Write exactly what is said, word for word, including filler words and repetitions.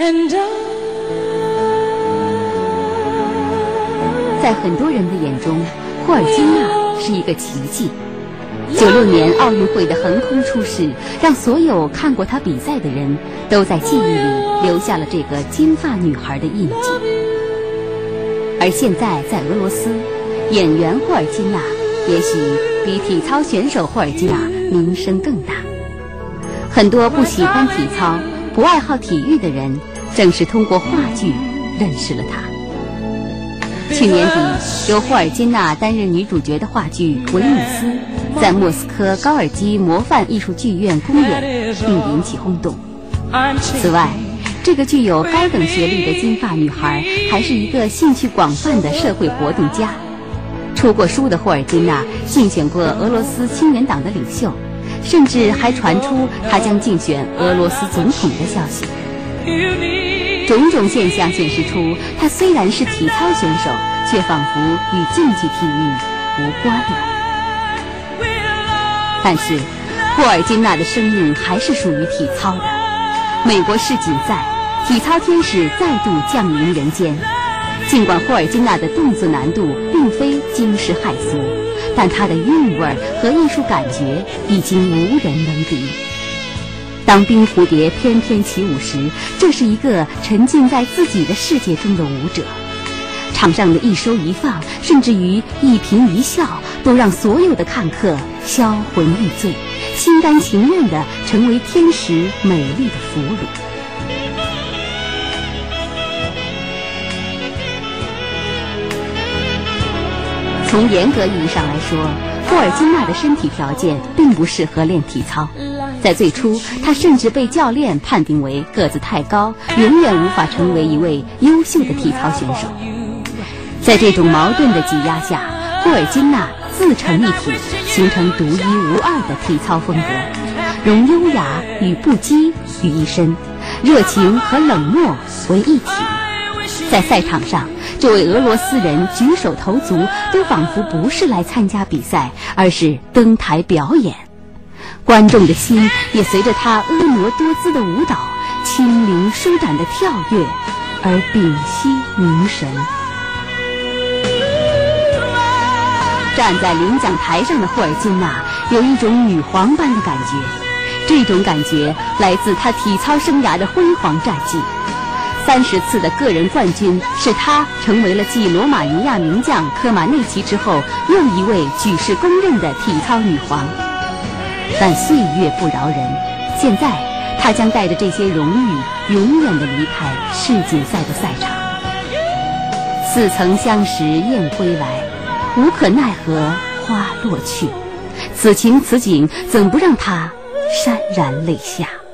在很多人的眼中，霍尔金娜是一个奇迹。九六年奥运会的横空出世，让所有看过她比赛的人都在记忆里留下了这个金发女孩的印记。而现在在俄罗斯，演员霍尔金娜也许比体操选手霍尔金娜名声更大。很多不喜欢体操、不爱好体育的人，正是通过话剧认识了她。去年底，由霍尔金娜担任女主角的话剧《维努斯》在莫斯科高尔基模范艺术剧院公演，并引起轰动。此外，这个具有高等学历的金发女孩还是一个兴趣广泛的社会活动家。出过书的霍尔金娜竞选过俄罗斯青年党的领袖，甚至还传出她将竞选俄罗斯总统的消息。种种现象显示出，她虽然是体操选手，却仿佛与竞技体育无关了。但是，霍尔金娜的生命还是属于体操的。美国世锦赛，体操天使再度降临人间。尽管霍尔金娜的动作难度并非惊世骇俗，但她的韵味和艺术感觉已经无人能敌。当冰蝴蝶翩翩起舞时，这是一个沉浸在自己的世界中的舞者。场上的一收一放，甚至于一颦一笑，都让所有的看客销魂欲醉，心甘情愿地成为天使美丽的俘虏。从严格意义上来说，霍尔金娜的身体条件并不适合练体操。在最初，她甚至被教练判定为个子太高，永远无法成为一位优秀的体操选手。在这种矛盾的挤压下，霍尔金娜自成一体，形成独一无二的体操风格，融优雅与不羁于一身，热情和冷漠为一体。在赛场上，这位俄罗斯人举手投足都仿佛不是来参加比赛，而是登台表演。观众的心也随着他婀娜多姿的舞蹈、轻灵舒展的跳跃而屏息凝神。站在领奖台上的霍尔金娜有一种女皇般的感觉，这种感觉来自她体操生涯的辉煌战绩。三十次的个人冠军使她成为了继罗马尼亚名将科马内奇之后又一位举世公认的体操女皇。但岁月不饶人，现在她将带着这些荣誉永远地离开世锦赛的赛场。似曾相识燕归来，无可奈何花落去，此情此景怎不让她潸然泪下。